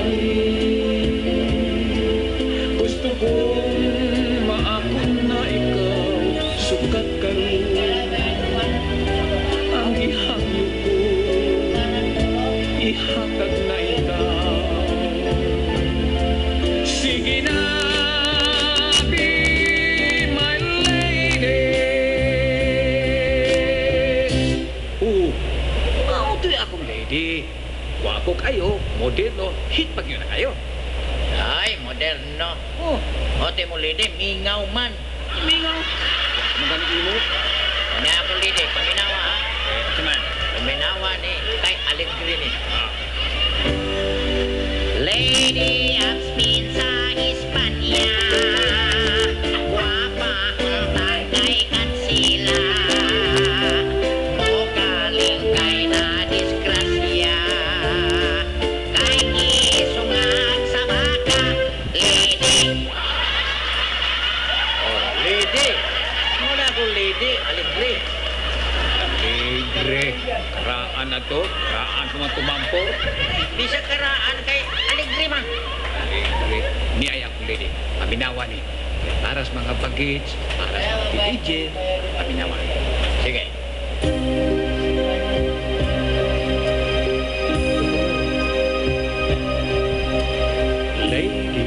Gusto kong maakon na ikaw sukat karon. Ang ihangyo ko ihatag na ikaw. Sige na, be my lady. Mautoy akong lady. Wapo kayo, moderno, hit pag yun na kayo. Ay, moderno. Oh, Ote mo, lady, mingaw man. mingaw. Magaling mo. Ano ako, lady, paminawa, ha? Cuman, Paminawa ni kay Alegre ni. Lady of Spain sa Espanya, guwapa ang tagay at sila. O galing kay na disgrasya, kay isungag sa baka, lady. Oh, lady. Muna ko, lady, Alegre. alegre. Karaan na to. Karaan tumampo. Bisa karaan kay Alegre man. Alegre. Ni ay akong lady. Paminawa ni. Para sa mga bagage, para sa mga teenager. Paminawa. Sige. Lady,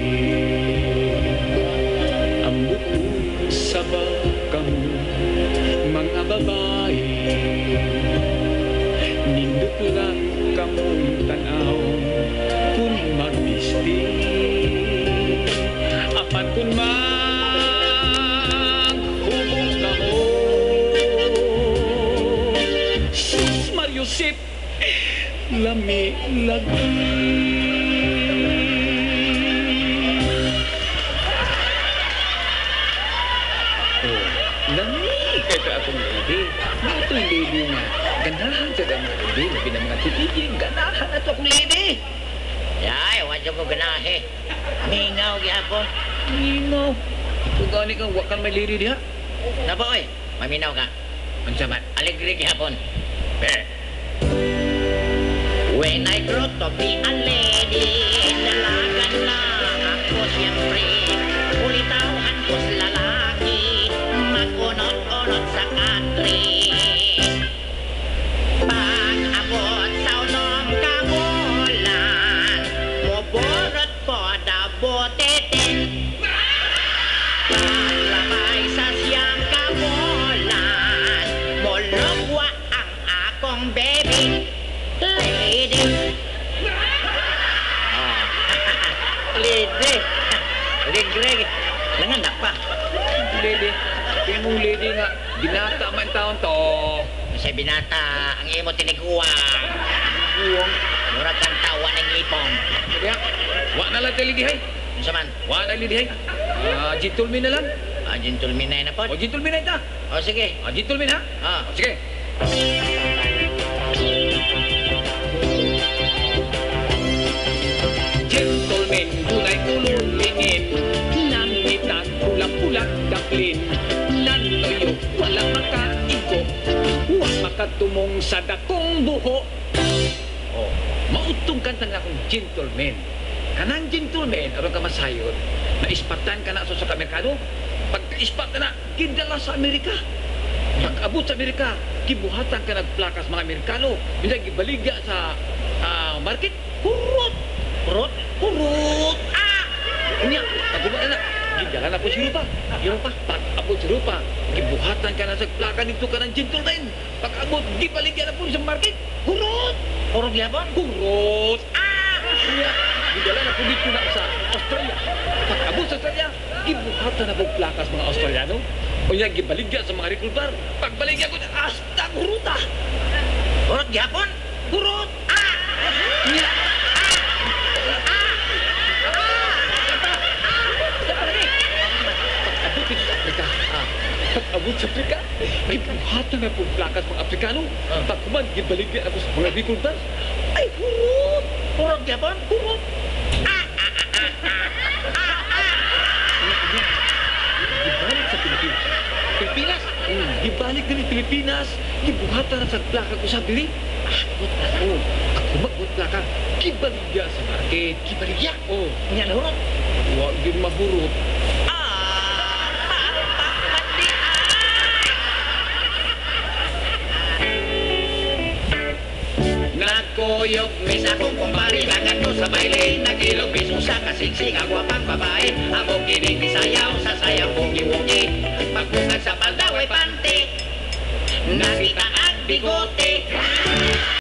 ang buko sa bakang mga babae, nindot lang kamong tanaw kung magbisti. Apan kung maghubong ka mo, sus Mariusip, lami lagi. Lami kaya akong lady. Ito'y lady nga. Ganahan sa mga lady. Labi ng mga titijing. Ganahan na ito akong lady. Yay, wadyo ko ganahe. Mingaw gihapon. Nino. Kung gani kang wakan may lady diha. Napa oy, maminaw ka. Ang saman. Alegre gihapon. When I grow to be a lady, dalagan lang ako siyempre. Ulitauhan ko sa lalaki, mag-unot-unot sa country. Pag-abot sa unom kamulan, muborot ko na botetin. Paglabay sa siyang kamulan, mulugwa ang akong baby. Lady. Oh. Lady. Alegre. Nanganak pa. Lady. Tingong lady nga. Binata man taon to. Sa binata, ang imo tiniguang. Buwang. Murag kang tawa ng ipon. Kaya, wa na lang tayo lidihay. Sa man, Wa na lidihay. Gentleman na lang. gentleman na yun na po. O, gentleman na ita. O sige. Gentleman ha. Ah. O, sige. Gentleman, gulay kululingin. Nangitan, pulang-pulang daplin. Nanloyo, walang makaigo. Huwag makatumong sa dakong buho. Oh, mautong kanta nga akong gentleman. Kanang gentleman, aron ka masayod. Naispatan ka na sa merkado. Pagka-ispat ka na, gindala sa Amerika. Pag-abot sa Amerika, kibuhatan ka nagplakas mga Amerikano. Minsan gibaligya sa market, hurot! Purot. Hurot! Unya, pag-umana na, gindala na po si Rupa. Rupa, pag-abot si Rupa, gibuhatan ka na sa plaka nito ka ng gentleman. Pag-abot, gibaligya na po sa market, hurot! Purot gihapon. Hurot! Unya, gindala na po dito na sa Australia. Pag-abot sa Australia, gibuhatan na po plakas mga Australiano. Unya, gibaligya sa mga recruiter. Pagbaligya ko na, hasta huruta! Purot gihapon. Hurot! Unya, pag-abot dito sa Afrika. Pag-abot sa Afrika, gibuhatan na po plakas mga Afrikano. Pag-kuman, gibaligya ako sa mga recruiter. Ay, hurot! Purot gihapon. Hurot! Gibalik sa Pilipinas. Pilipinas. Gibalik din sa Pilipinas. Gibuhatan na sa plaka ko sa diri. Akot na ka. Oh, ako magutla ka. Kibaligya sa market. Kibaligya. Oh, Nga nahurot. wa gyud mahurot. Nagkuyog mi sa kong kumpari nagadto sa baile nagilog biso sa kasigsig agwapang babae ako kining sayaw sa sayang bugi-bugi pagpungag sa palda way pante nasita ang bigote